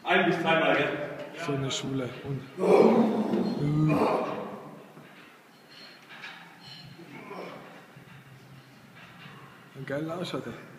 Ein- bis zweimal, gell? So eine Schule. Und ein geiler Arsch hat er.